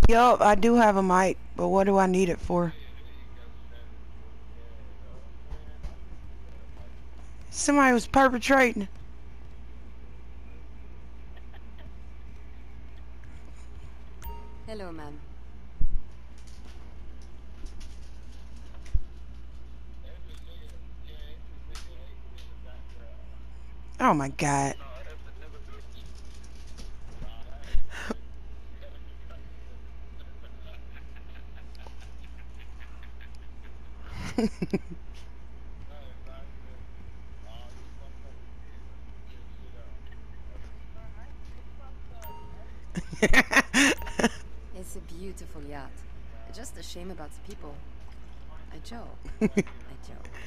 Yup, I do have a mic, but what do I need it for? Somebody was perpetrating. Hello, ma'am. Oh my god. It's a beautiful yacht. Just a shame about the people. I joke. I joke.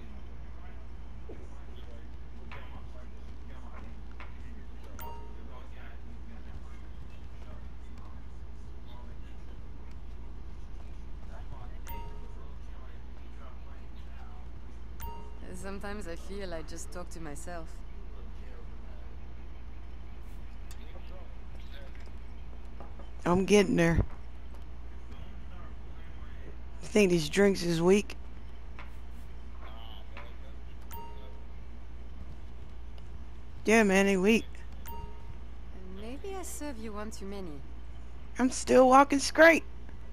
Sometimes I feel I just talk to myself. I'm getting there. You think these drinks is weak? Yeah, man, they weak. Maybe I serve you one too many. I'm still walking straight.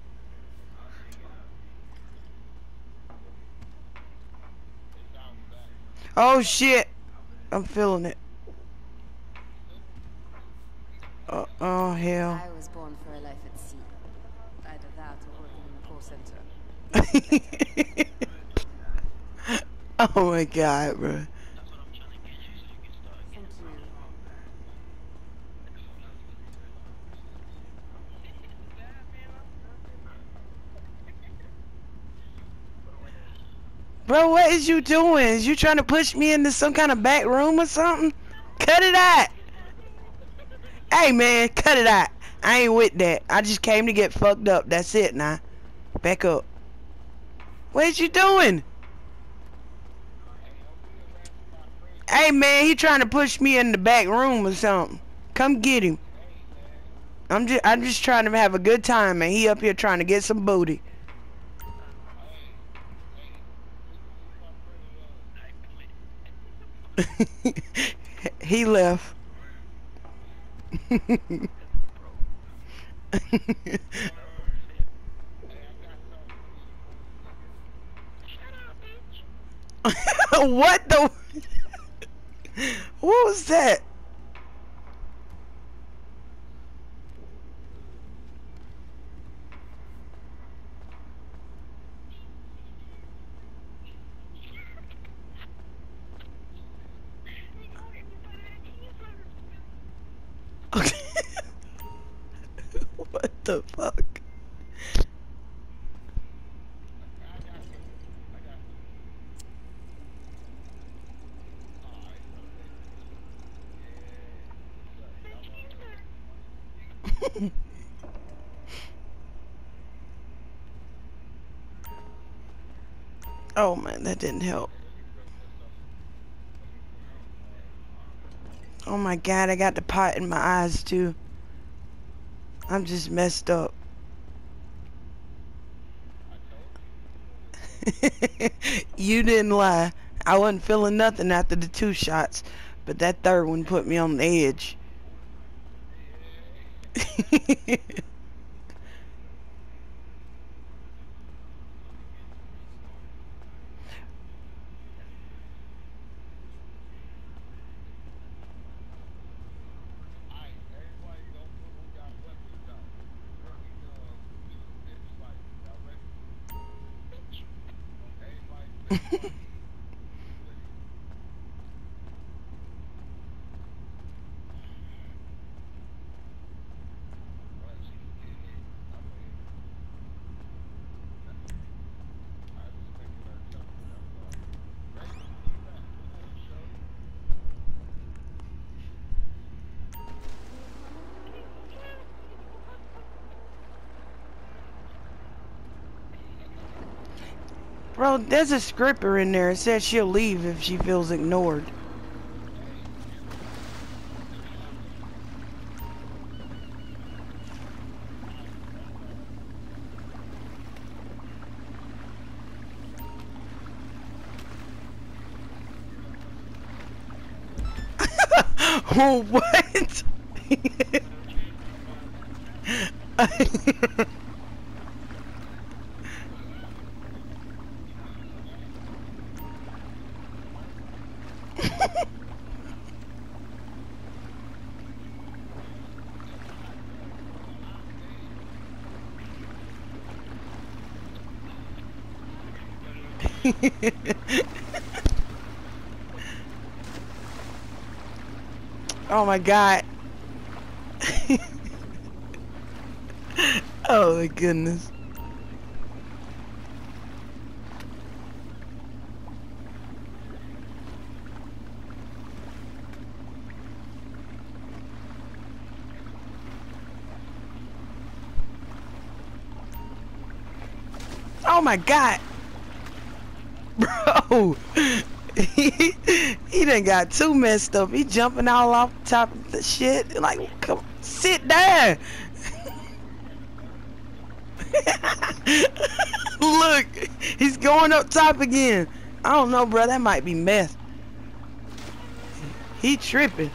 Oh shit. I'm feeling it. Oh hell. I was born for a life at sea. Either that or working in a call center. Easy better. Oh my god, bro. Thank you. Bro, what is you doing? Is you trying to push me into some kind of back room or something? Cut it out. Hey man, cut it out. I ain't with that. I just came to get fucked up. That's it now. Back up. What is you doing? Hey man, he trying to push me in the back room or something. Come get him. I'm just trying to have a good time, and he up here trying to get some booty. He left. What the? What was that? Okay. What the fuck? Oh man, that didn't help. Oh my god, I got the pot in my eyes too. I'm just messed up. You didn't lie. I wasn't feeling nothing after the 2 shots, but that third one put me on the edge. Bro, there's a scripper in there. It says she'll leave if she feels ignored. Oh, what? Oh my god. Oh my goodness. Oh my god. Bro. He done got too messed up. He jumping all off the top of the shit. Like, come sit down. Look, he's going up top again. I don't know, bro. That might be meth. He tripping.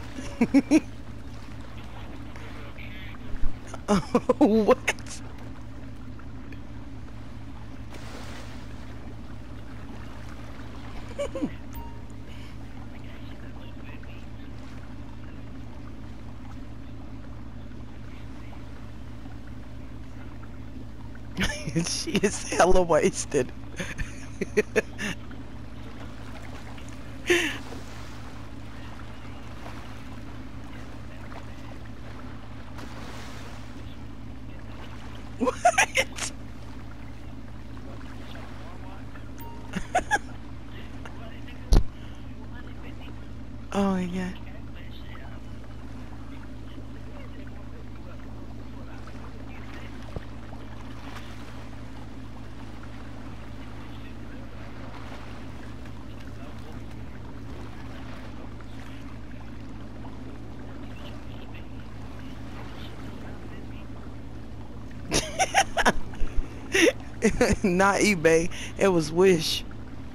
What? She is hella wasted. What? Oh my god. Not eBay, it was Wish.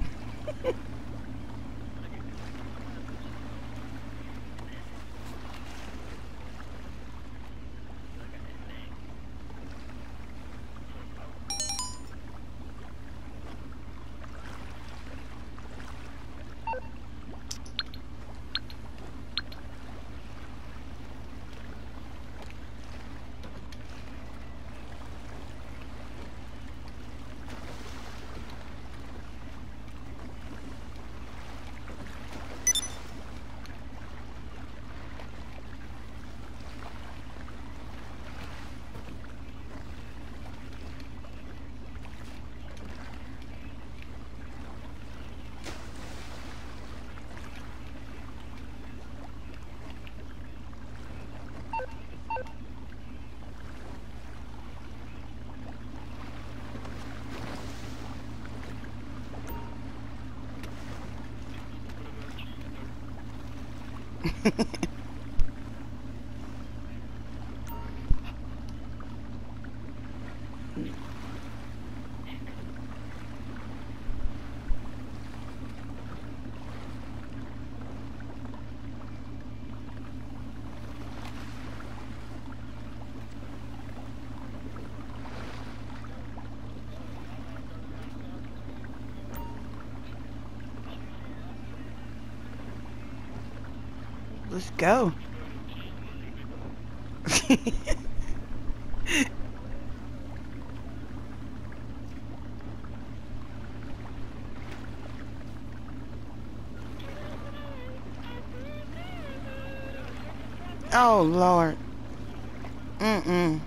Let's go. Oh Lord. Mm-mm.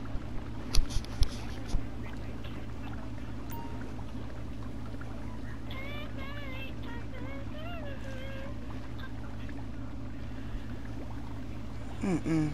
Mm-mm.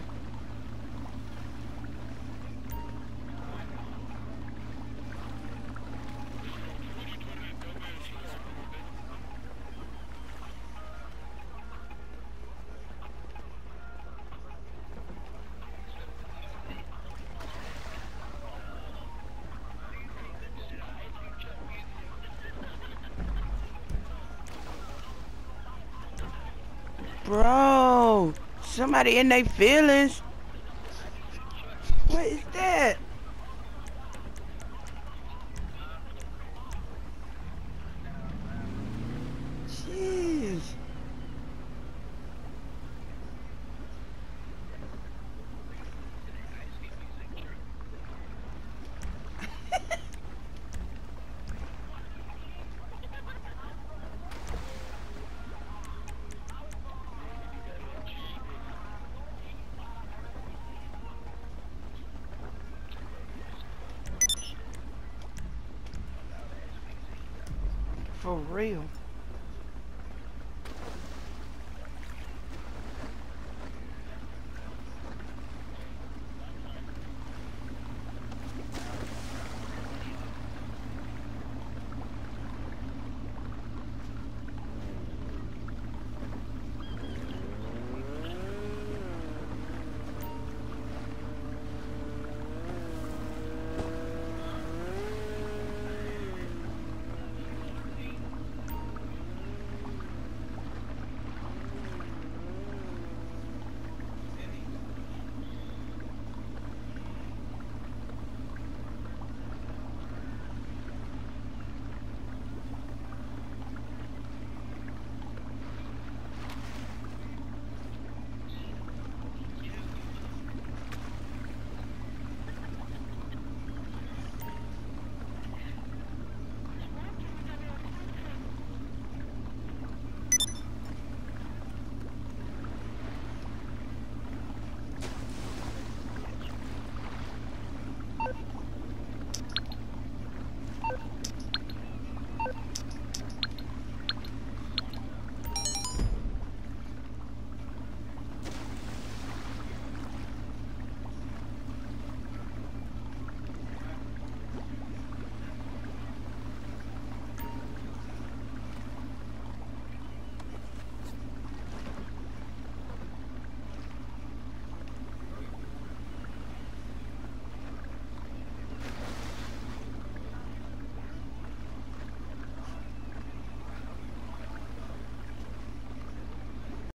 Bro, Somebody in their feelings. What is that? Jeez. For real.